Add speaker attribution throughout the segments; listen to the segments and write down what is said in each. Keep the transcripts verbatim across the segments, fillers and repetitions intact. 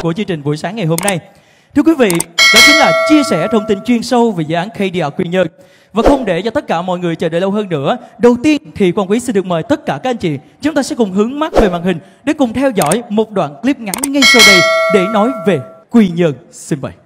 Speaker 1: của chương trình buổi sáng ngày hôm nay. Thưa quý vị, đó chính là chia sẻ thông tin chuyên sâu về dự án ca đê rờ Quy Nhơn. Và không để cho tất cả mọi người chờ đợi lâu hơn nữa, đầu tiên thì Quang Quý xin được mời tất cả các anh chị, chúng ta sẽ cùng hướng mắt về màn hình để cùng theo dõi một đoạn clip ngắn ngay sau đây để nói về Quy Nhơn. Xin mời.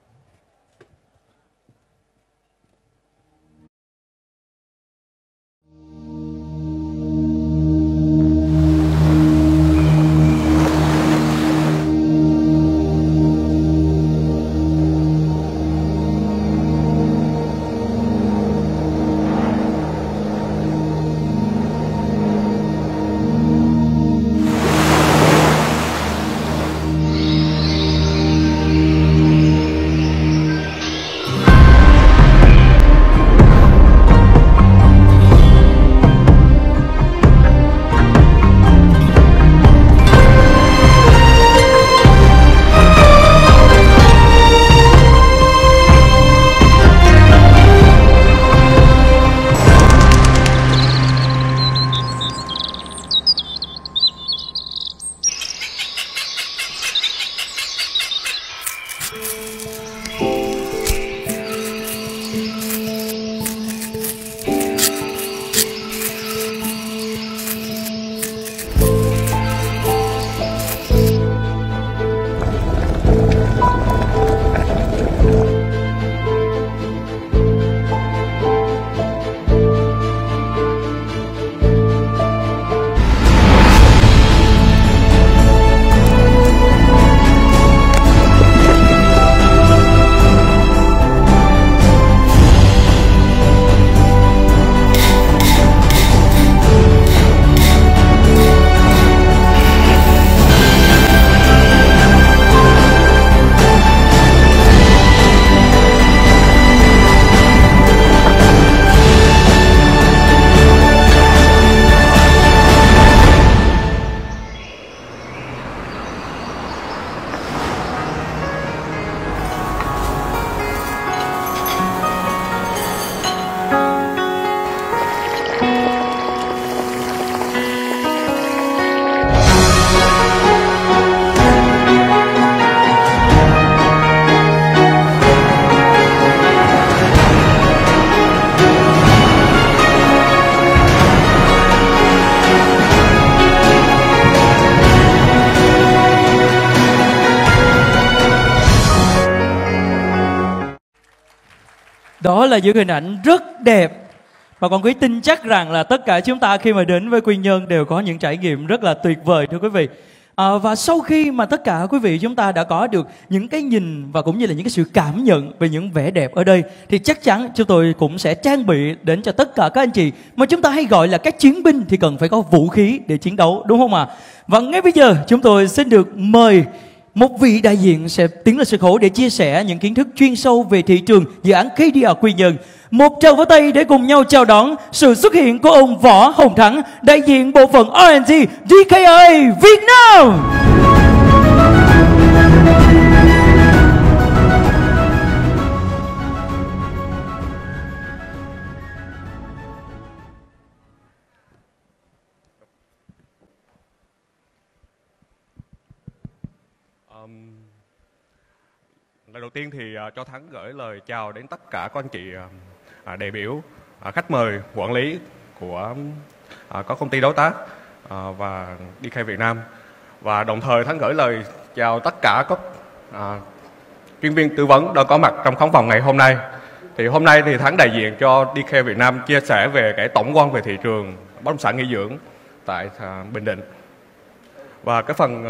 Speaker 1: Đó là những hình ảnh rất đẹp. Và Quang Quý tin chắc rằng là tất cả chúng ta khi mà đến với Quy Nhơn đều có những trải nghiệm rất là tuyệt vời thưa quý vị. À, và sau khi mà tất cả quý vị chúng ta đã có được những cái nhìn và cũng như là những cái sự cảm nhận về những vẻ đẹp ở đây, thì chắc chắn chúng tôi cũng sẽ trang bị đến cho tất cả các anh chị mà chúng ta hay gọi là các chiến binh thì cần phải có vũ khí để chiến đấu, đúng không ạ? À? Và ngay bây giờ chúng tôi xin được mời một vị đại diện sẽ tiến lên sân khấu để chia sẻ những kiến thức chuyên sâu về thị trường dự án ca đê rờ Quy Nhơn. Một tràng vỗ tay để cùng nhau chào đón sự xuất hiện của ông Võ Hồng Thắng, đại diện bộ phận R and D đê ca a Việt Nam.
Speaker 2: Lần đầu tiên thì uh, cho Thắng gửi lời chào đến tất cả các anh chị uh, đại biểu, uh, khách mời, quản lý của uh, các công ty đối tác uh, và đê ca Việt Nam. Và đồng thời Thắng gửi lời chào tất cả các uh, chuyên viên tư vấn đã có mặt trong khán phòng ngày hôm nay. Thì hôm nay thì Thắng đại diện cho đê ca Việt Nam chia sẻ về cái tổng quan về thị trường bất động sản nghỉ dưỡng tại uh, Bình Định. Và cái phần uh,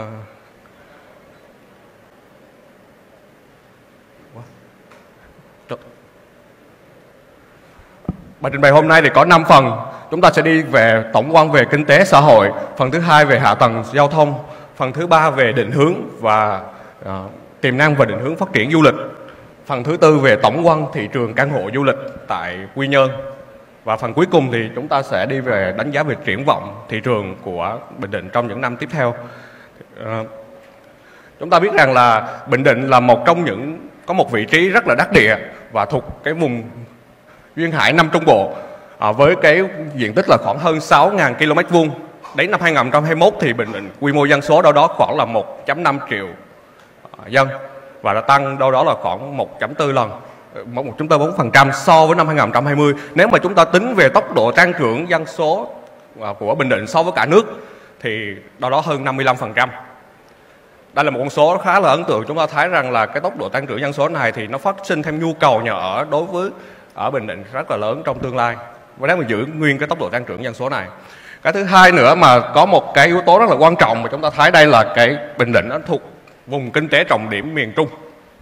Speaker 2: bài trình bày hôm nay thì có năm phần. Chúng ta sẽ đi về tổng quan về kinh tế xã hội, phần thứ hai về hạ tầng giao thông, phần thứ ba về định hướng và uh, tiềm năng và định hướng phát triển du lịch, phần thứ tư về tổng quan thị trường căn hộ du lịch tại Quy Nhơn, và phần cuối cùng thì chúng ta sẽ đi về đánh giá về triển vọng thị trường của Bình Định trong những năm tiếp theo. Uh, chúng ta biết rằng là Bình Định là một trong những có một vị trí rất là đắc địa và thuộc cái vùng duyên hải Nam Trung Bộ, à, với cái diện tích là khoảng hơn sáu nghìn ki lô mét vuông. Đến năm hai nghìn không trăm hai mươi mốt thì Bình Định quy mô dân số đâu đó khoảng là một phẩy năm triệu dân và đã tăng đâu đó là khoảng một phẩy bốn lần, một phẩy bốn phần trăm so với năm hai nghìn không trăm hai mươi. Nếu mà chúng ta tính về tốc độ tăng trưởng dân số của Bình Định so với cả nước thì đâu đó hơn năm mươi lăm phần trăm. Đây là một con số khá là ấn tượng. Chúng ta thấy rằng là cái tốc độ tăng trưởng dân số này thì nó phát sinh thêm nhu cầu nhà ở đối với ở Bình Định rất là lớn trong tương lai, và nếu mà giữ nguyên cái tốc độ tăng trưởng dân số này. Cái thứ hai nữa mà có một cái yếu tố rất là quan trọng mà chúng ta thấy đây là cái Bình Định nó thuộc vùng kinh tế trọng điểm miền Trung.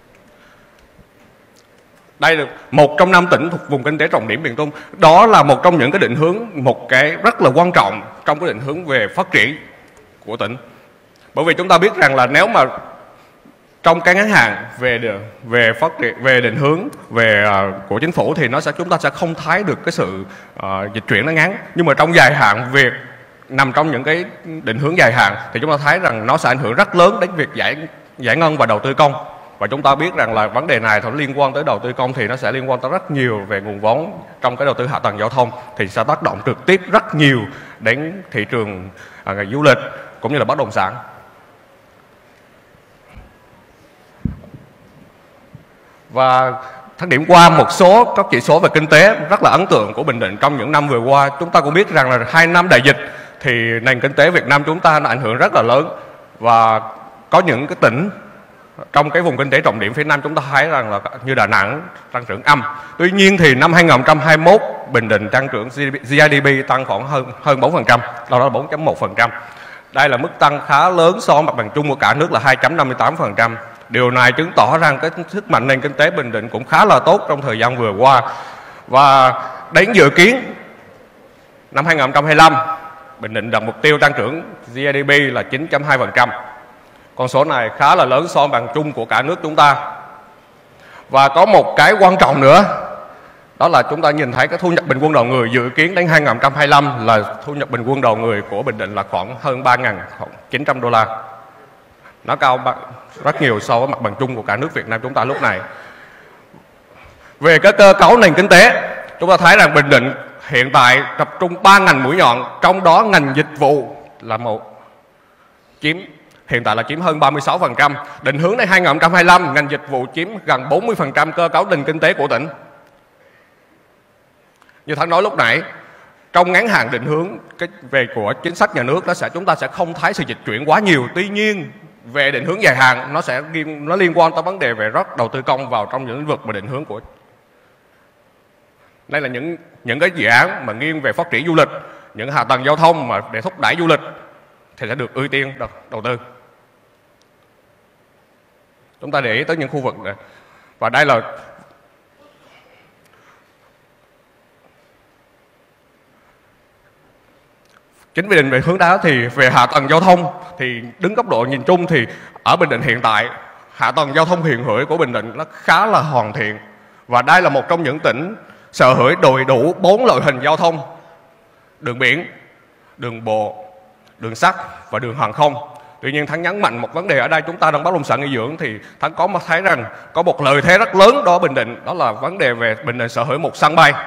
Speaker 2: Đây là một trong năm tỉnh thuộc vùng kinh tế trọng điểm miền Trung. Đó là một trong những cái định hướng, một cái rất là quan trọng trong cái định hướng về phát triển của tỉnh. Bởi vì chúng ta biết rằng là nếu mà trong cái ngắn hạn về về phát triển, về định hướng về uh, của chính phủ thì nó sẽ chúng ta sẽ không thấy được cái sự uh, dịch chuyển nó ngắn. Nhưng mà trong dài hạn, việc nằm trong những cái định hướng dài hạn thì chúng ta thấy rằng nó sẽ ảnh hưởng rất lớn đến việc giải giải ngân và đầu tư công. Và chúng ta biết rằng là vấn đề này nó liên quan tới đầu tư công thì nó sẽ liên quan tới rất nhiều về nguồn vốn trong cái đầu tư hạ tầng giao thông, thì sẽ tác động trực tiếp rất nhiều đến thị trường uh, du lịch cũng như là bất động sản. Và thắng điểm qua một số các chỉ số về kinh tế rất là ấn tượng của Bình Định trong những năm vừa qua. Chúng ta cũng biết rằng là hai năm đại dịch thì nền kinh tế Việt Nam chúng ta nó ảnh hưởng rất là lớn, và có những cái tỉnh trong cái vùng kinh tế trọng điểm phía Nam chúng ta thấy rằng là như Đà Nẵng tăng trưởng âm. Tuy nhiên thì năm hai nghìn không trăm hai mươi mốt Bình Định tăng trưởng giê đê pê tăng khoảng hơn hơn bốn phần trăm, đó là bốn phẩy một phần trăm. Đây là mức tăng khá lớn so với mặt bằng chung của cả nước là hai phẩy năm mươi tám phần trăm. Điều này chứng tỏ rằng cái sức mạnh nền kinh tế Bình Định cũng khá là tốt trong thời gian vừa qua. Và đến dự kiến năm hai nghìn không trăm hai mươi lăm, Bình Định đặt mục tiêu tăng trưởng giê đê pê là chín phẩy hai phần trăm. Con số này khá là lớn so với bằng chung của cả nước chúng ta. Và có một cái quan trọng nữa, đó là chúng ta nhìn thấy cái thu nhập bình quân đầu người dự kiến đến hai nghìn không trăm hai mươi lăm là thu nhập bình quân đầu người của Bình Định là khoảng hơn ba nghìn chín trăm đô la. Nó cao rất nhiều so với mặt bằng chung của cả nước Việt Nam chúng ta lúc này. Về cái cơ cấu nền kinh tế, chúng ta thấy rằng Bình Định hiện tại tập trung ba ngành mũi nhọn, trong đó ngành dịch vụ là một chiếm hiện tại là chiếm hơn ba mươi sáu phần trăm. Định hướng đến hai nghìn không trăm hai mươi lăm, ngành dịch vụ chiếm gần bốn mươi phần trăm cơ cấu nền kinh tế của tỉnh. Như Thắng nói lúc nãy, trong ngắn hạn định hướng cái về của chính sách nhà nước, nó sẽ chúng ta sẽ không thấy sự dịch chuyển quá nhiều. Tuy nhiên về định hướng dài hạn, nó sẽ nó liên quan tới vấn đề về rót đầu tư công vào trong những lĩnh vực mà định hướng của. Đây là những những cái dự án mà nghiêng về phát triển du lịch, những hạ tầng giao thông mà để thúc đẩy du lịch thì sẽ được ưu tiên đầu, đầu tư. Chúng ta để ý tới những khu vực này. Và đây là chính vì định về hướng đó thì về hạ tầng giao thông thì đứng góc độ nhìn chung thì ở Bình Định hiện tại hạ tầng giao thông hiện hữu của Bình Định nó khá là hoàn thiện, và đây là một trong những tỉnh sở hữu đầy đủ bốn loại hình giao thông: đường biển, đường bộ, đường sắt và đường hàng không. Tuy nhiên Thắng nhấn mạnh một vấn đề ở đây, chúng ta đang bất động sản nghỉ dưỡng thì Thắng có thấy rằng có một lợi thế rất lớn đó Bình Định, đó là vấn đề về Bình Định sở hữu một sân bay.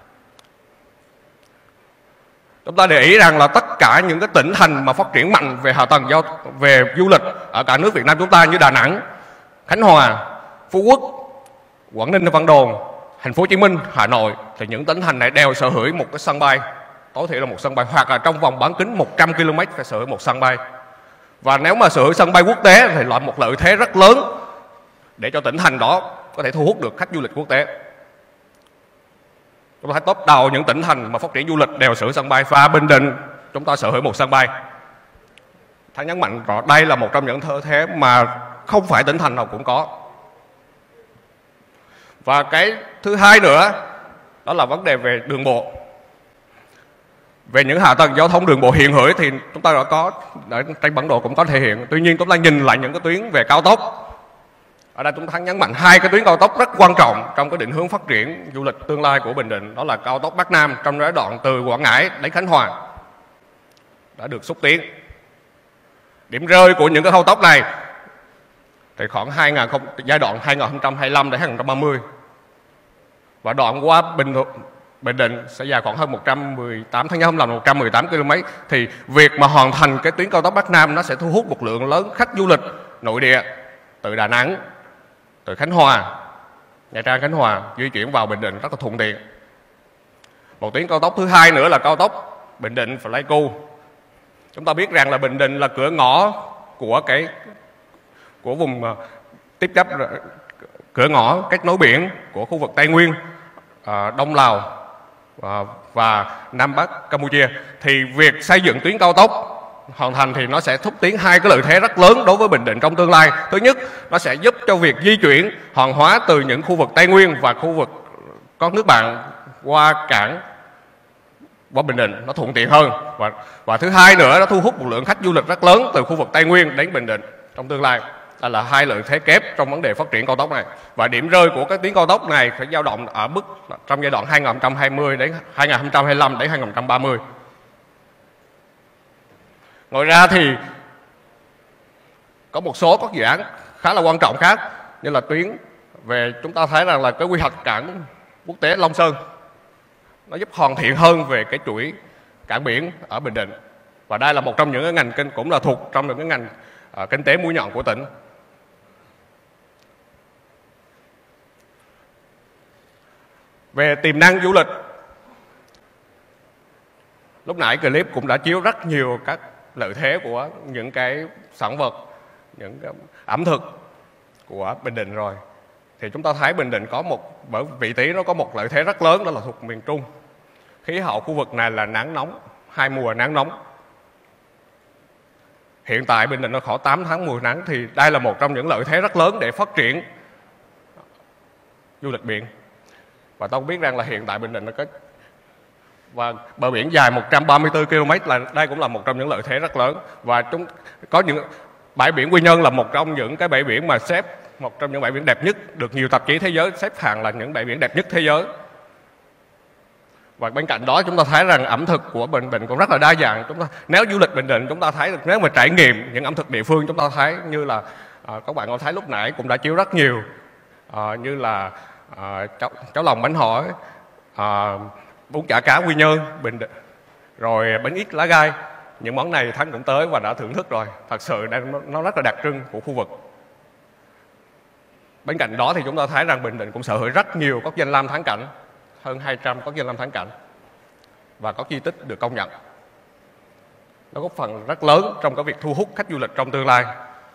Speaker 2: Chúng ta để ý rằng là tất cả những cái tỉnh thành mà phát triển mạnh về hạ tầng giao về du lịch ở cả nước Việt Nam chúng ta như Đà Nẵng, Khánh Hòa, Phú Quốc, Quảng Ninh, Vân Đồn, Thành phố Hồ Chí Minh, Hà Nội thì những tỉnh thành này đều sở hữu một cái sân bay, tối thiểu là một sân bay, hoặc là trong vòng bán kính một trăm ki lô mét phải sở hữu một sân bay. Và nếu mà sở hữu sân bay quốc tế thì là một lợi thế rất lớn để cho tỉnh thành đó có thể thu hút được khách du lịch quốc tế. Chúng ta thấy top đầu những tỉnh thành mà phát triển du lịch đều sở hữu sân bay, và Bình Định chúng ta sở hữu một sân bay. Thắng nhấn mạnh rõ đây là một trong những lợi thế mà không phải tỉnh thành nào cũng có. Và cái thứ hai nữa đó là vấn đề về đường bộ. Về những hạ tầng giao thông đường bộ hiện hữu thì chúng ta đã có ở trên bản đồ cũng có thể hiện. Tuy nhiên chúng ta nhìn lại những cái tuyến về cao tốc. Ở đây chúng ta nhấn mạnh hai cái tuyến cao tốc rất quan trọng trong cái định hướng phát triển du lịch tương lai của Bình Định, đó là cao tốc Bắc Nam trong giai đoạn từ Quảng Ngãi đến Khánh Hòa đã được xúc tiến. Điểm rơi của những cái cao tốc này thì khoảng hai nghìn giai đoạn hai nghìn không trăm hai mươi lăm đến hai nghìn không trăm ba mươi, và đoạn qua Bình Thuận Bình Định sẽ dài khoảng hơn một trăm mười tám tháng nhâm là một trăm mười tám ki lô mét. Thì việc mà hoàn thành cái tuyến cao tốc Bắc Nam nó sẽ thu hút một lượng lớn khách du lịch nội địa từ Đà Nẵng, từ Khánh Hòa, Nha Trang, Khánh Hòa di chuyển vào Bình Định rất là thuận tiện. Một tuyến cao tốc thứ hai nữa là cao tốc Bình Định Pleiku. Chúng ta biết rằng là Bình Định là cửa ngõ của cái của vùng tiếp giáp, cửa ngõ kết nối biển của khu vực Tây Nguyên, Đông Lào và Nam Bắc Campuchia. Thì việc xây dựng tuyến cao tốc hoàn thành thì nó sẽ thúc tiến hai cái lợi thế rất lớn đối với Bình Định trong tương lai. Thứ nhất, nó sẽ giúp cho việc di chuyển hàng hóa từ những khu vực Tây Nguyên và khu vực các nước bạn qua cảng qua Bình Định nó thuận tiện hơn, và và thứ hai nữa, nó thu hút một lượng khách du lịch rất lớn từ khu vực Tây Nguyên đến Bình Định trong tương lai. Đây là hai lợi thế kép trong vấn đề phát triển cao tốc này. Và điểm rơi của các tuyến cao tốc này phải dao động ở mức trong giai đoạn hai nghìn không trăm hai mươi đến hai nghìn không trăm hai mươi lăm đến hai nghìn không trăm ba mươi. Ngoài ra thì có một số các dự án khá là quan trọng khác, như là tuyến về chúng ta thấy rằng là cái quy hoạch cảng quốc tế Long Sơn nó giúp hoàn thiện hơn về cái chuỗi cảng biển ở Bình Định, và đây là một trong những cái ngành kinh cũng là thuộc trong những cái ngành uh, kinh tế mũi nhọn của tỉnh. Về tiềm năng du lịch, lúc nãy clip cũng đã chiếu rất nhiều các lợi thế của những cái sản vật, những cái ẩm thực của Bình Định rồi. Thì chúng ta thấy Bình Định có một, bởi vị trí nó có một lợi thế rất lớn, đó là thuộc miền Trung. Khí hậu khu vực này là nắng nóng, hai mùa nắng nóng. Hiện tại Bình Định nó khoảng tám tháng mùa nắng, thì đây là một trong những lợi thế rất lớn để phát triển du lịch biển. Và tôi biết rằng là hiện tại Bình Định nó có và bờ biển dài một trăm ba mươi tư ki lô mét, là đây cũng là một trong những lợi thế rất lớn. Và chúng có những bãi biển Quy Nhơn là một trong những cái bãi biển mà xếp một trong những bãi biển đẹp nhất, được nhiều tạp chí thế giới xếp hạng là những bãi biển đẹp nhất thế giới. Và bên cạnh đó chúng ta thấy rằng ẩm thực của Bình Định cũng rất là đa dạng. Chúng ta nếu du lịch Bình Định chúng ta thấy nếu mà trải nghiệm những ẩm thực địa phương, chúng ta thấy như là à, các bạn có thấy lúc nãy cũng đã chiếu rất nhiều, à, như là à, cháo, cháo lòng bánh hỏi, à, bún chả cá Quy Nhơn, Bình Định, rồi bánh ít lá gai. Những món này Thắng cũng tới và đã thưởng thức rồi, thật sự nó rất là đặc trưng của khu vực. Bên cạnh đó thì chúng ta thấy rằng Bình Định cũng sở hữu rất nhiều các danh lam thắng cảnh, hơn hai trăm các danh lam thắng cảnh và có di tích được công nhận. Nó góp phần rất lớn trong cái việc thu hút khách du lịch trong tương lai.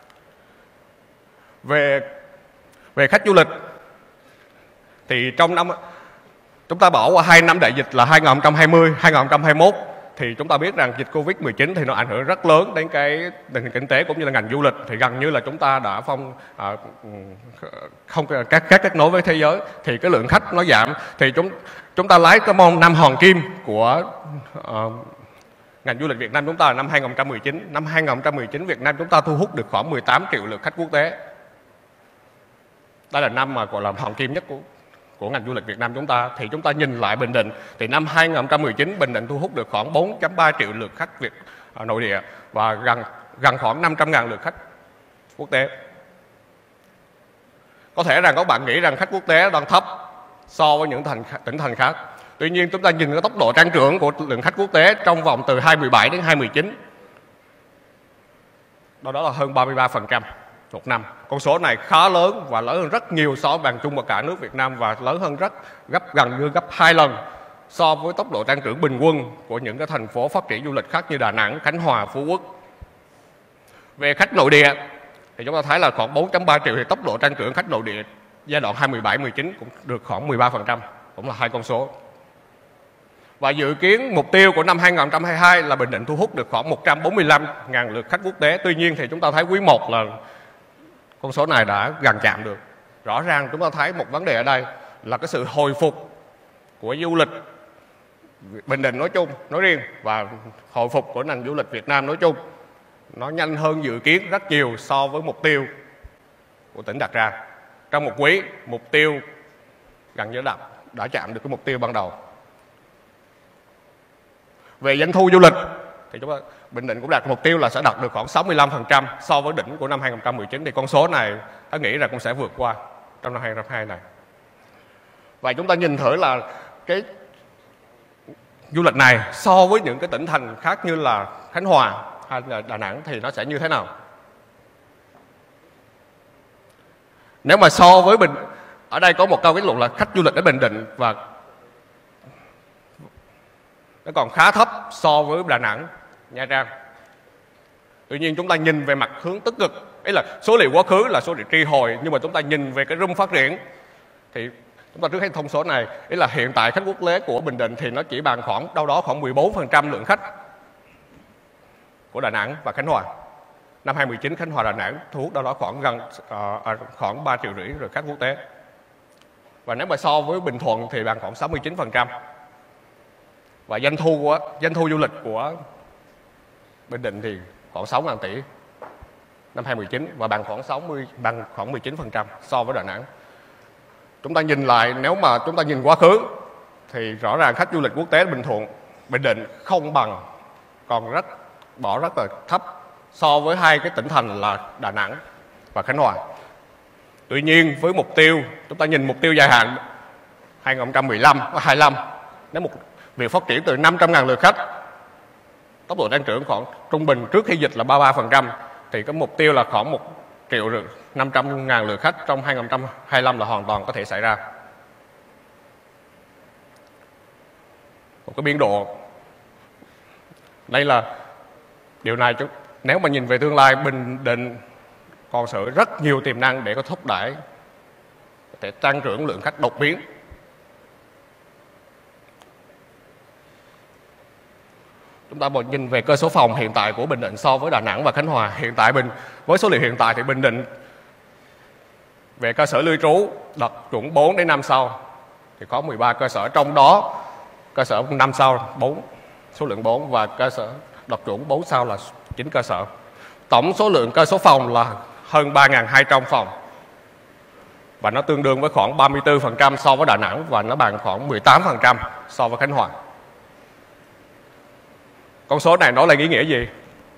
Speaker 2: Về về khách du lịch thì trong năm chúng ta bỏ qua hai năm đại dịch là hai nghìn không trăm hai mươi, hai nghìn không trăm hai mươi mốt, thì chúng ta biết rằng dịch Covid mười chín thì nó ảnh hưởng rất lớn đến cái tình hình kinh tế cũng như là ngành du lịch. Thì gần như là chúng ta đã phong à, không các các kết nối với thế giới, thì cái lượng khách nó giảm. Thì chúng chúng ta lấy cái môn năm hoàng kim của uh, ngành du lịch Việt Nam chúng ta là năm hai nghìn không trăm mười chín. Năm hai nghìn không trăm mười chín Việt Nam chúng ta thu hút được khoảng mười tám triệu lượt khách quốc tế. Đây là năm mà gọi là hoàng kim nhất của của ngành du lịch Việt Nam chúng ta. Thì chúng ta nhìn lại Bình Định thì năm hai nghìn không trăm mười chín Bình Định thu hút được khoảng bốn phẩy ba triệu lượt khách Việt à, nội địa và gần gần khoảng năm trăm ngàn lượt khách quốc tế. Có thể rằng các bạn nghĩ rằng khách quốc tế đang thấp so với những thành, tỉnh thành khác. Tuy nhiên chúng ta nhìn cái tốc độ tăng trưởng của lượng khách quốc tế trong vòng từ hai nghìn không trăm mười bảy đến hai nghìn không trăm mười chín, đó, đó là hơn ba mươi ba phần trăm một năm. Con số này khá lớn và lớn hơn rất nhiều so với bằng chung của cả nước Việt Nam, và lớn hơn rất gấp gần như gấp hai lần so với tốc độ tăng trưởng bình quân của những cái thành phố phát triển du lịch khác như Đà Nẵng, Khánh Hòa, Phú Quốc. Về khách nội địa thì chúng ta thấy là khoảng bốn phẩy ba triệu, thì tốc độ tăng trưởng khách nội địa giai đoạn hai nghìn không trăm mười bảy mười chín cũng được khoảng mười ba phần trăm, cũng là hai con số. Và dự kiến mục tiêu của năm hai nghìn không trăm hai mươi hai là Bình Định thu hút được khoảng một trăm bốn mươi lăm ngàn lượt khách quốc tế. Tuy nhiên thì chúng ta thấy quý một là con số này đã gần chạm được. Rõ ràng chúng ta thấy một vấn đề ở đây là cái sự hồi phục của du lịch Bình Định nói chung, nói riêng, và hồi phục của ngành du lịch Việt Nam nói chung, nó nhanh hơn dự kiến rất nhiều so với mục tiêu của tỉnh đặt ra. Trong một quý, mục tiêu gần như đã, đã chạm được cái mục tiêu ban đầu. Về doanh thu du lịch thì chúng ta Bình Định cũng đạt mục tiêu là sẽ đạt được khoảng sáu mươi lăm phần trăm so với đỉnh của năm hai nghìn không trăm mười chín. Thì con số này tôi nghĩ là cũng sẽ vượt qua trong năm hai nghìn không trăm hai mươi hai này. Và chúng ta nhìn thử là cái du lịch này so với những cái tỉnh thành khác như là Khánh Hòa hay là Đà Nẵng thì nó sẽ như thế nào. Nếu mà so với Bình, ở đây có một câu kết luận là khách du lịch đến Bình Định và nó còn khá thấp so với Đà Nẵng, Nha Trang. Tuy nhiên chúng ta nhìn về mặt hướng tích cực, ấy là số liệu quá khứ là số liệu tri hồi, nhưng mà chúng ta nhìn về cái room phát triển thì chúng ta trước hết thông số này, ý là hiện tại khách quốc tế của Bình Định thì nó chỉ bằng khoảng đâu đó khoảng mười bốn phần trăm lượng khách của Đà Nẵng và Khánh Hòa. Năm hai không một chín, Khánh Hòa Đà Nẵng thu hút đâu đó khoảng gần uh, khoảng ba triệu rưỡi rồi khách quốc tế. Và nếu mà so với Bình Thuận thì bằng khoảng sáu mươi chín phần trăm. Và doanh thu của doanh thu du lịch của Bình Định thì khoảng sáu nghìn tỷ năm hai không một chín và bằng khoảng sáu mươi bằng khoảng mười chín phần trăm so với Đà Nẵng. Chúng ta nhìn lại, nếu mà chúng ta nhìn quá khứ thì rõ ràng khách du lịch quốc tế Bình Thuận, Bình Định không bằng, còn rất bỏ rất là thấp so với hai cái tỉnh thành là Đà Nẵng và Khánh Hòa. Tuy nhiên với mục tiêu, chúng ta nhìn mục tiêu dài hạn hai không một lăm và hai mươi lăm, nếu một việc phát triển từ năm trăm nghìn lượt khách, tốc độ tăng trưởng khoảng trung bình trước khi dịch là ba mươi ba phần trăm, thì cái mục tiêu là khoảng một triệu năm trăm ngàn lượt khách trong hai không hai lăm là hoàn toàn có thể xảy ra. Một cái biên độ, đây là điều này, nếu mà nhìn về tương lai, Bình Định còn sở rất nhiều tiềm năng để có thúc đẩy, có thể tăng trưởng lượng khách đột biến. Chúng ta một nhìn về cơ số phòng hiện tại của Bình Định so với Đà Nẵng và Khánh Hòa. Hiện tại Bình với số liệu hiện tại thì Bình Định về cơ sở lưu trú đạt chuẩn bốn đến năm sao thì có mười ba cơ sở, trong đó cơ sở năm sao bốn, số lượng bốn, và cơ sở đạt chuẩn bốn sao là chín cơ sở. Tổng số lượng cơ số phòng là hơn ba nghìn hai trăm phòng và nó tương đương với khoảng ba mươi tư phần trăm so với Đà Nẵng và nó bằng khoảng mười tám phần trăm so với Khánh Hòa. Con số này nói là ý nghĩa gì?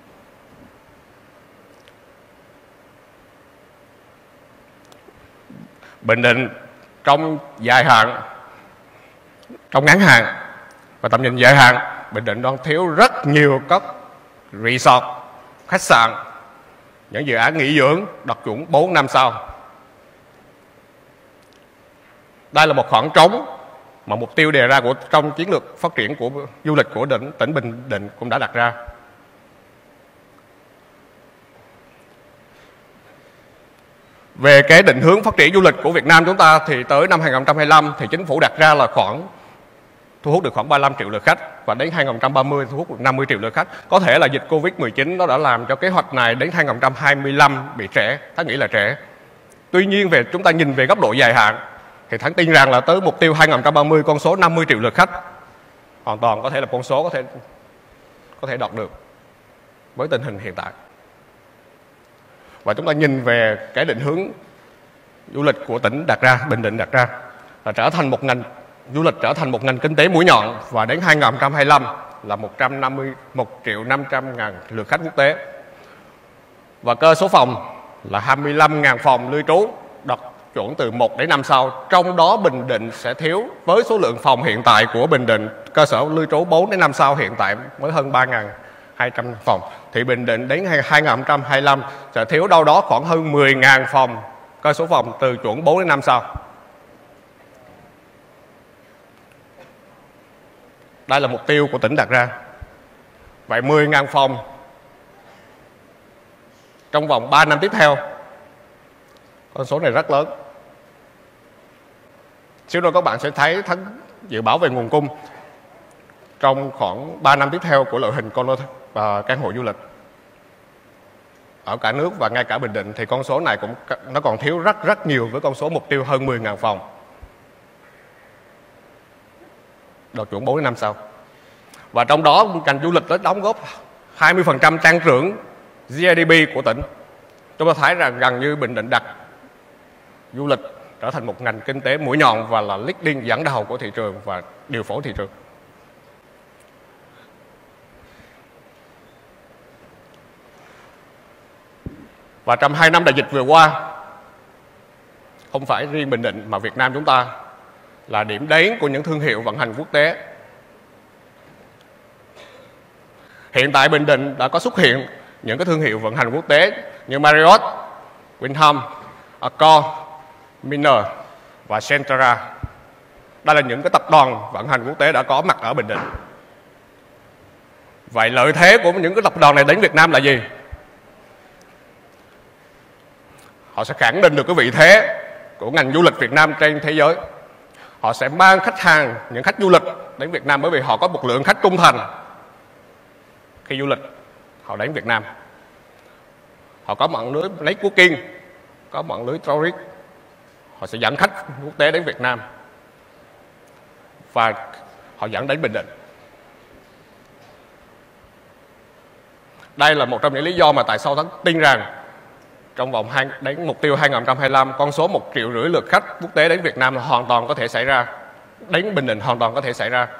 Speaker 2: Bình Định trong dài hạn, trong ngắn hạn và tầm nhìn dài hạn, Bình Định đang thiếu rất nhiều các resort, khách sạn, những dự án nghỉ dưỡng đạt chuẩn bốn năm sao. Đây là một khoảng trống mà mục tiêu đề ra của trong chiến lược phát triển của du lịch của tỉnh, tỉnh Bình Định cũng đã đặt ra. Về cái định hướng phát triển du lịch của Việt Nam chúng ta thì tới năm hai không hai lăm thì chính phủ đặt ra là khoảng thu hút được khoảng ba mươi lăm triệu lượt khách và đến hai không ba mươi thu hút được năm mươi triệu lượt khách. Có thể là dịch Covid mười chín nó đã làm cho kế hoạch này đến hai không hai lăm bị trễ, ta nghĩ là trễ. Tuy nhiên về chúng ta nhìn về góc độ dài hạn thì Thắng tin rằng là tới mục tiêu hai không ba mươi, con số năm mươi triệu lượt khách hoàn toàn có thể là con số có thể có thể đạt được với tình hình hiện tại. Và chúng ta nhìn về cái định hướng du lịch của tỉnh đặt ra, Bình Định đặt ra là trở thành một ngành du lịch, trở thành một ngành kinh tế mũi nhọn, và đến hai không hai lăm là một trăm năm mươi một triệu năm trăm ngàn lượt khách quốc tế. Và cơ số phòng là hai mươi lăm nghìn phòng lưu trú đạt chuẩn từ một đến năm sao. Trong đó Bình Định sẽ thiếu, với số lượng phòng hiện tại của Bình Định, cơ sở lưu trú bốn đến năm sao hiện tại mới hơn ba nghìn hai trăm phòng, thì Bình Định đến hai không hai lăm sẽ thiếu đâu đó khoảng hơn mười nghìn phòng, cơ số phòng từ chuẩn bốn đến năm sao. Đây là mục tiêu của tỉnh đặt ra. Vậy mười nghìn phòng trong vòng ba năm tiếp theo, con số này rất lớn. Xíu nữa các bạn sẽ thấy Thắng dự báo về nguồn cung trong khoảng ba năm tiếp theo của loại hình condo và căn hộ du lịch ở cả nước và ngay cả Bình Định, thì con số này cũng nó còn thiếu rất rất nhiều với con số mục tiêu hơn mười nghìn phòng đạt chuẩn bốn đến năm sao. Và trong đó ngành du lịch nó đóng góp hai mươi phần trăm tăng trưởng giê đê pê của tỉnh. Chúng ta thấy rằng gần như Bình Định đặt du lịch trở thành một ngành kinh tế mũi nhọn và là leading dẫn đầu của thị trường và điều phối thị trường. Và trong hai năm đại dịch vừa qua, không phải riêng Bình Định mà Việt Nam chúng ta là điểm đến của những thương hiệu vận hành quốc tế. Hiện tại Bình Định đã có xuất hiện những cái thương hiệu vận hành quốc tế như Marriott, Wyndham, Accor, Miner và Centera. Đây là những cái tập đoàn vận hành quốc tế đã có mặt ở Bình Định. Vậy lợi thế của những cái tập đoàn này đến Việt Nam là gì? Họ sẽ khẳng định được cái vị thế của ngành du lịch Việt Nam trên thế giới. Họ sẽ mang khách hàng, những khách du lịch đến Việt Nam bởi vì họ có một lượng khách trung thành khi du lịch họ đến Việt Nam. Họ có mạng lưới networking, có mạng lưới tourist. Họ sẽ dẫn khách quốc tế đến Việt Nam và họ dẫn đến Bình Định. Đây là một trong những lý do mà tại sao tôi tin rằng trong vòng hai, đến mục tiêu hai nghìn không trăm hai mươi lăm, con số một triệu rưỡi lượt khách quốc tế đến Việt Nam là hoàn toàn có thể xảy ra. Đến Bình Định hoàn toàn có thể xảy ra.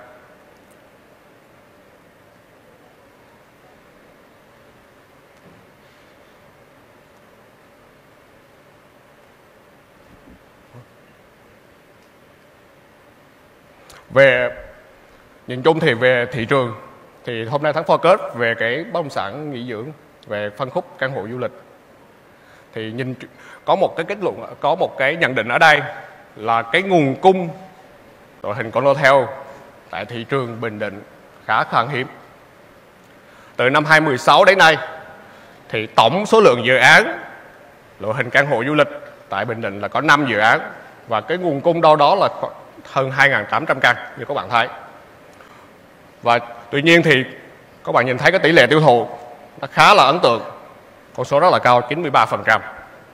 Speaker 2: Về nhìn chung thì về thị trường thì hôm nay thắng focus về cái bất động sản nghỉ dưỡng, về phân khúc căn hộ du lịch. Thì nhìn có một cái kết luận, có một cái nhận định ở đây là cái nguồn cung đội hình condotel tại thị trường Bình Định khá khan hiếm. Từ năm hai nghìn không trăm mười sáu đến nay thì tổng số lượng dự án loại hình căn hộ du lịch tại Bình Định là có năm dự án và cái nguồn cung đâu đó là hơn hai nghìn tám trăm căn như các bạn thấy. Và tuy nhiên thì các bạn nhìn thấy cái tỷ lệ tiêu thụ nó khá là ấn tượng, con số rất là cao, chín mươi ba phần trăm.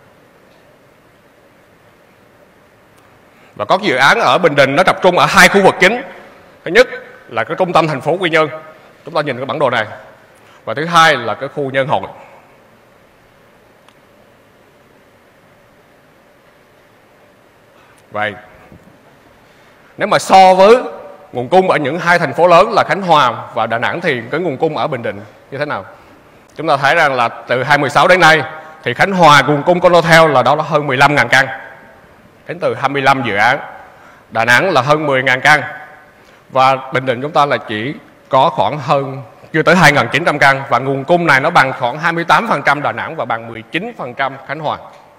Speaker 2: Và có dự án ở Bình Định nó tập trung ở hai khu vực chính. Thứ nhất là cái trung tâm thành phố Quy Nhơn, chúng ta nhìn cái bản đồ này. Và thứ hai là cái khu Nhân Hội. Vậy nếu mà so với nguồn cung ở những hai thành phố lớn là Khánh Hòa và Đà Nẵng thì cái nguồn cung ở Bình Định như thế nào? Chúng ta thấy rằng là từ hai nghìn không trăm mười sáu đến nay thì Khánh Hòa nguồn cung condotel là đó là hơn mười lăm nghìn căn, đến từ hai mươi lăm dự án. Đà Nẵng là hơn mười nghìn căn. Và Bình Định chúng ta là chỉ có khoảng hơn chưa tới hai nghìn chín trăm căn. Và nguồn cung này nó bằng khoảng hai mươi tám phần trăm Đà Nẵng và bằng mười chín phần trăm Khánh Hòa.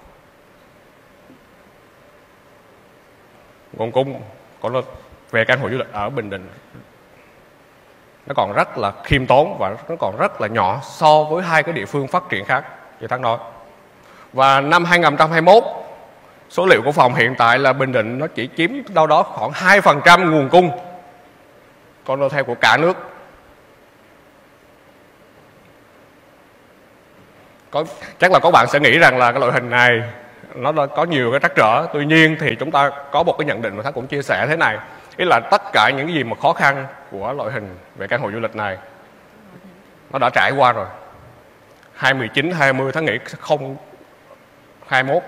Speaker 2: Nguồn cung về căn hộ du lịch ở Bình Định nó còn rất là khiêm tốn và nó còn rất là nhỏ so với hai cái địa phương phát triển khác như Thắng nói. Và năm hai nghìn không trăm hai mươi mốt, số liệu của phòng hiện tại là Bình Định nó chỉ chiếm đâu đó khoảng hai phần trăm nguồn cung condotel của cả nước. Có, chắc là các bạn sẽ nghĩ rằng là cái loại hình này nó có nhiều cái trắc trở. Tuy nhiên thì chúng ta có một cái nhận định mà Thắng cũng chia sẻ thế này, ý là tất cả những cái gì mà khó khăn của loại hình về căn hộ du lịch này nó đã trải qua rồi. hai mươi chín, hai mươi Thắng nghĩ không hai mươi mốt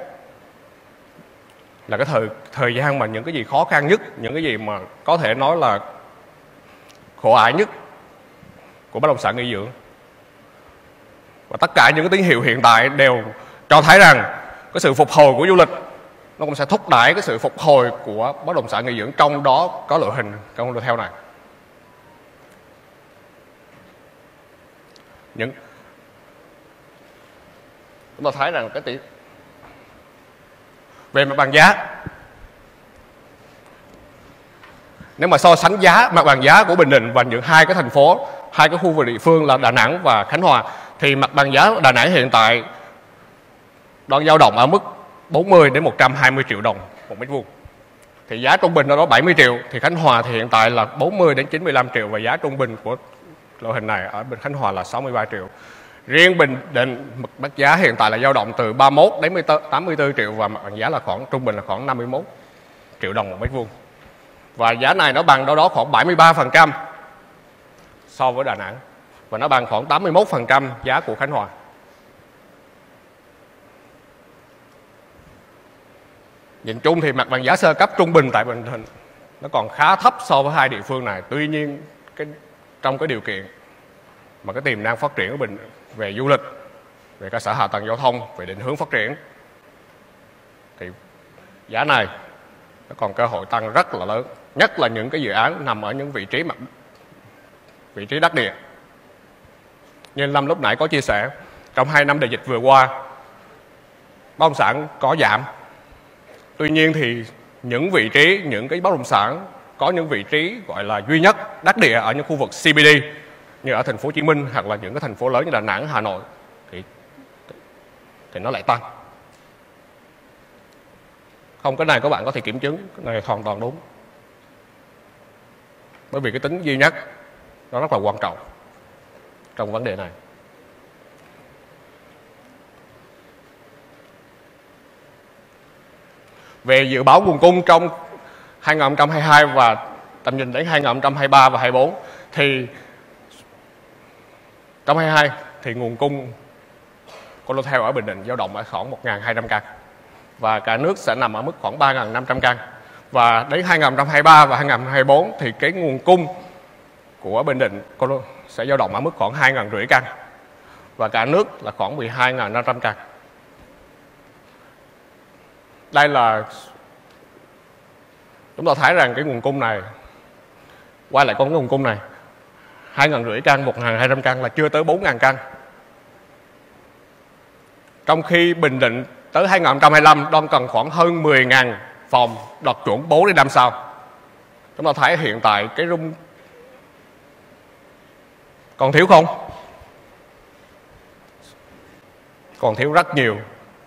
Speaker 2: là cái thời thời gian mà những cái gì khó khăn nhất, những cái gì mà có thể nói là khổ ải nhất của bất động sản nghỉ dưỡng. Và tất cả những cái tín hiệu hiện tại đều cho thấy rằng cái sự phục hồi của du lịch nó cũng sẽ thúc đẩy cái sự phục hồi của bất động sản nghỉ dưỡng, trong đó có loại hình condotel này. Những chúng ta thấy rằng cái tỷ về mặt bằng giá, nếu mà so sánh giá mặt bằng giá của Bình Định và những hai cái thành phố, hai cái khu vực địa phương là Đà Nẵng và Khánh Hòa, thì mặt bằng giá Đà Nẵng hiện tại đang dao động ở mức bốn mươi đến một trăm hai mươi triệu đồng một mét vuông. Thì giá trung bình đó bảy mươi triệu, thì Khánh Hòa thì hiện tại là bốn mươi đến chín mươi lăm triệu và giá trung bình của loại hình này ở bên Khánh Hòa là sáu mươi ba triệu. Riêng Bình Định mặt bằng giá hiện tại là dao động từ ba mươi mốt đến tám mươi tư triệu và mặt bằng giá là khoảng trung bình là khoảng năm mươi mốt triệu đồng một mét vuông. Và giá này nó bằng đâu đó khoảng bảy mươi ba phần trăm so với Đà Nẵng và nó bằng khoảng tám mươi mốt phần trăm giá của Khánh Hòa. Nhìn chung thì mặt bằng giá sơ cấp trung bình tại Bình Định nó còn khá thấp so với hai địa phương này. Tuy nhiên cái, trong cái điều kiện mà cái tiềm năng phát triển của Bình về du lịch, về cơ sở hạ tầng giao thông, về định hướng phát triển thì giá này nó còn cơ hội tăng rất là lớn, nhất là những cái dự án nằm ở những vị trí mặt vị trí đắc địa. Như Lâm lúc nãy có chia sẻ, trong hai năm đại dịch vừa qua bất động sản có giảm Tuy nhiên thì những vị trí, những cái bất động sản có những vị trí gọi là duy nhất, đắc địa ở những khu vực xê bê đê như ở thành phố Hồ Chí Minh hoặc là những cái thành phố lớn như Đà Nẵng, Hà Nội thì thì nó lại tăng. Không, cái này các bạn có thể kiểm chứng, cái này hoàn toàn đúng. Bởi vì cái tính duy nhất nó rất là quan trọng trong vấn đề này. Về dự báo nguồn cung trong hai nghìn không trăm hai mươi hai và tầm nhìn đến hai nghìn không trăm hai mươi ba và hai mươi bốn thì trong hai mươi hai thì nguồn cung Condotel ở Bình Định dao động ở khoảng một nghìn hai trăm căn và cả nước sẽ nằm ở mức khoảng ba nghìn năm trăm căn. Và đến hai nghìn không trăm hai mươi ba và hai nghìn không trăm hai mươi bốn thì cái nguồn cung của Bình Định sẽ dao động ở mức khoảng hai nghìn rưỡi căn và cả nước là khoảng mười hai nghìn năm trăm căn. Đây là chúng ta thấy rằng cái nguồn cung này, quay lại con nguồn cung này, hai nghìn rưỡi căn, một nghìn hai trăm căn là chưa tới bốn nghìn căn. Trong khi Bình Định tới hai nghìn không trăm hai mươi lăm đang cần khoảng hơn mười nghìn phòng đạt chuẩn bốn đến năm sao. Chúng ta thấy hiện tại cái room còn thiếu không? Còn thiếu rất nhiều.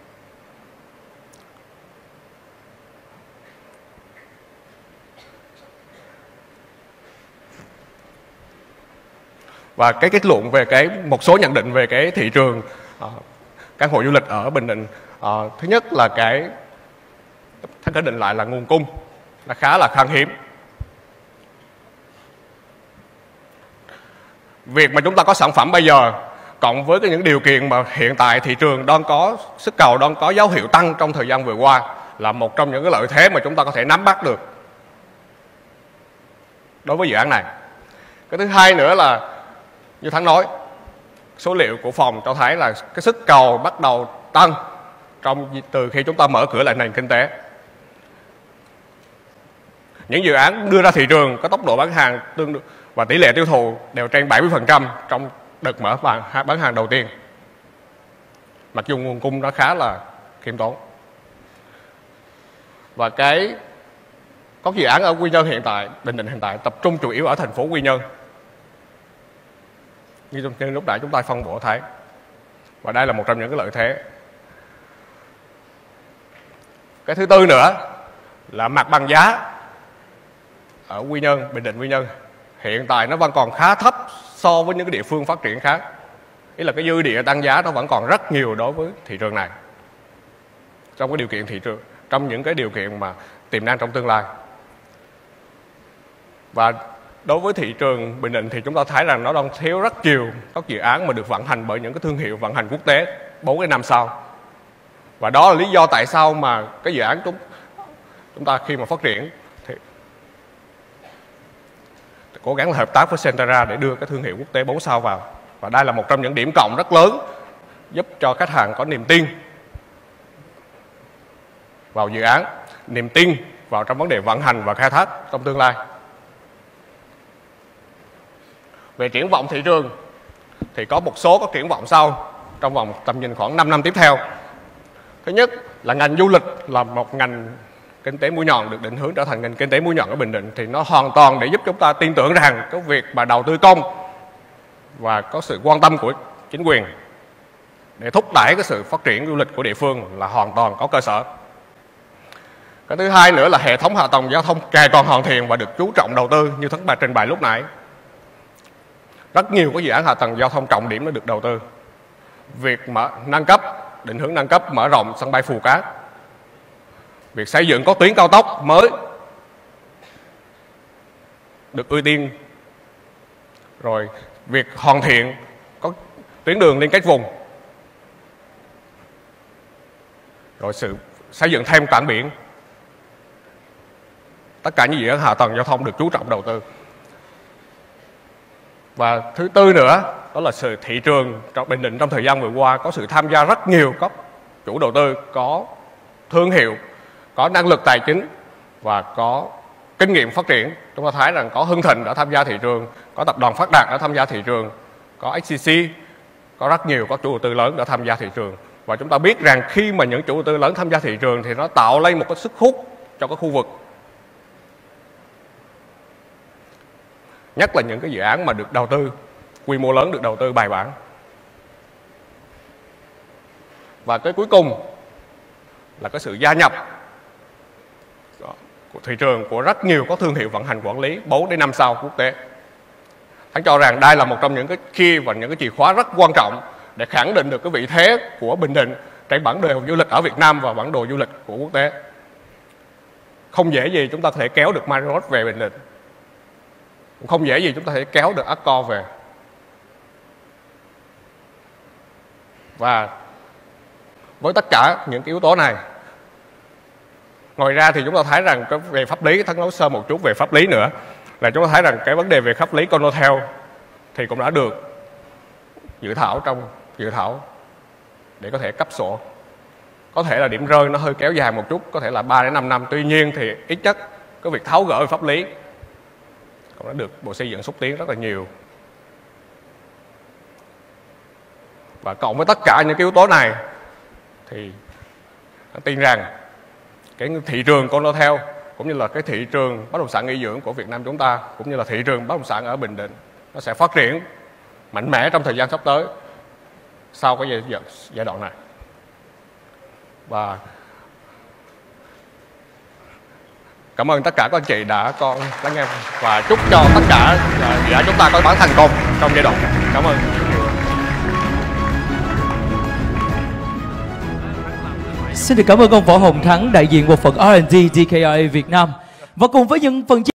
Speaker 2: Và cái kết luận về cái một số nhận định về cái thị trường uh, căn hộ du lịch ở Bình Định, uh, thứ nhất là cái thắng khẳng định lại là nguồn cung là khá là khan hiếm. Việc mà chúng ta có sản phẩm bây giờ cộng với cái những điều kiện mà hiện tại thị trường đang có sức cầu, đang có dấu hiệu tăng trong thời gian vừa qua là một trong những cái lợi thế mà chúng ta có thể nắm bắt được đối với dự án này. Cái thứ hai nữa là như Thắng nói, số liệu của phòng cho thấy là cái sức cầu bắt đầu tăng trong từ khi chúng ta mở cửa lại nền kinh tế. Những dự án đưa ra thị trường có tốc độ bán hàng tương đương và tỷ lệ tiêu thụ đều trên bảy mươi phần trăm trong đợt mở bán hàng đầu tiên. Mặc dù nguồn cung nó khá là khiêm tốn. Và cái có dự án ở Quy Nhơn hiện tại, Bình Định hiện tại tập trung chủ yếu ở thành phố Quy Nhơn. Như lúc nãy chúng ta phân bổ thấy. Và đây là một trong những cái lợi thế. Cái thứ tư nữa là mặt bằng giá ở Quy Nhơn, Bình Định Quy Nhơn hiện tại nó vẫn còn khá thấp so với những cái địa phương phát triển khác. Ý là cái dư địa tăng giá nó vẫn còn rất nhiều đối với thị trường này. Trong cái điều kiện thị trường, trong những cái điều kiện mà tiềm năng trong tương lai. Và đối với thị trường Bình Định thì chúng ta thấy rằng nó đang thiếu rất nhiều các dự án mà được vận hành bởi những cái thương hiệu vận hành quốc tế bốn đến năm sao. Và đó là lý do tại sao mà cái dự án chúng chúng ta khi mà phát triển thì cố gắng là hợp tác với Centera để đưa cái thương hiệu quốc tế bốn sao vào. Và đây là một trong những điểm cộng rất lớn giúp cho khách hàng có niềm tin vào dự án, niềm tin vào trong vấn đề vận hành và khai thác trong tương lai. Về triển vọng thị trường thì có một số các triển vọng sau trong vòng tầm nhìn khoảng năm năm tiếp theo. Thứ nhất là ngành du lịch là một ngành kinh tế mũi nhọn được định hướng trở thành ngành kinh tế mũi nhọn ở Bình Định, thì nó hoàn toàn để giúp chúng ta tin tưởng rằng cái việc mà đầu tư công và có sự quan tâm của chính quyền để thúc đẩy cái sự phát triển du lịch của địa phương là hoàn toàn có cơ sở. Cái thứ hai nữa là hệ thống hạ tầng giao thông ngày càng hoàn thiện và được chú trọng đầu tư như Thắng trình bày lúc nãy. Rất nhiều các dự án hạ tầng giao thông trọng điểm đã được đầu tư. Việc mở nâng cấp, định hướng nâng cấp mở rộng sân bay Phù Cát, việc xây dựng có tuyến cao tốc mới được ưu tiên, rồi việc hoàn thiện có tuyến đường liên kết vùng, rồi sự xây dựng thêm cảng biển. Tất cả những dự án hạ tầng giao thông được chú trọng đầu tư. Và thứ tư nữa đó là sự thị trường trong Bình Định trong thời gian vừa qua có sự tham gia rất nhiều các chủ đầu tư có thương hiệu, có năng lực tài chính và có kinh nghiệm phát triển. Chúng ta thấy rằng có Hưng Thịnh đã tham gia thị trường, có tập đoàn Phát Đạt đã tham gia thị trường, có ích xê xê, có rất nhiều các chủ đầu tư lớn đã tham gia thị trường. Và chúng ta biết rằng khi mà những chủ đầu tư lớn tham gia thị trường thì nó tạo lên một cái sức hút cho cái khu vực. Nhất là những cái dự án mà được đầu tư, quy mô lớn được đầu tư bài bản. Và cái cuối cùng là cái sự gia nhập của thị trường của rất nhiều các thương hiệu vận hành quản lý bốn đến năm sao quốc tế. Hắn cho rằng đây là một trong những cái key và những cái chìa khóa rất quan trọng để khẳng định được cái vị thế của Bình Định trên bản đồ du lịch ở Việt Nam và bản đồ du lịch của quốc tế. Không dễ gì chúng ta có thể kéo được Marriott về Bình Định, không dễ gì chúng ta có thể kéo được Accor về. Và với tất cả những cái yếu tố này, ngoài ra thì chúng ta thấy rằng cái về pháp lý, Thắng nói sơ một chút về pháp lý nữa, là chúng ta thấy rằng cái vấn đề về pháp lý Condotel thì cũng đã được dự thảo trong dự thảo để có thể cấp sổ. Có thể là điểm rơi nó hơi kéo dài một chút, có thể là ba đến năm năm. Tuy nhiên thì ít nhất cái việc tháo gỡ về pháp lý cũng đã được Bộ Xây dựng xúc tiến rất là nhiều. Và cộng với tất cả những cái yếu tố này thì anh tin rằng cái thị trường Condotel cũng như là cái thị trường bất động sản nghỉ dưỡng của Việt Nam chúng ta, cũng như là thị trường bất động sản ở Bình Định, nó sẽ phát triển mạnh mẽ trong thời gian sắp tới sau cái giai, giai đoạn này. Và cảm ơn tất cả các anh chị đã con lắng nghe và chúc cho tất cả dự án chúng ta có bán thành công trong giai đoạn này. Cảm ơn.
Speaker 1: Xin được cảm ơn ông Võ Hồng Thắng, đại diện bộ phận R and D D K R A Việt Nam. Và cùng với những phần